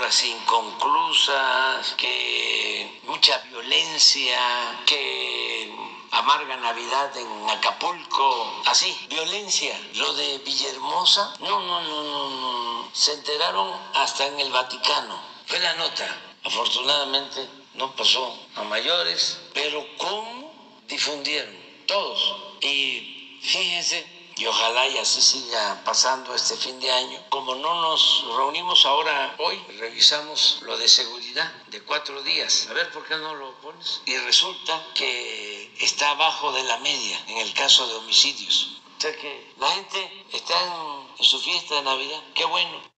obras inconclusas, que mucha violencia, que amarga Navidad en Acapulco, así, violencia. Lo de Villahermosa, no, se enteraron hasta en el Vaticano. Fue la nota. Afortunadamente no pasó a mayores, pero ¿cómo difundieron? Todos. Y fíjense, y ojalá y así siga pasando este fin de año. Como no nos reunimos ahora, hoy revisamos lo de seguridad de 4 días. A ver, ¿por qué no lo pones? Y resulta que está abajo de la media en el caso de homicidios. O sea que la gente está en su fiesta de Navidad. Qué bueno.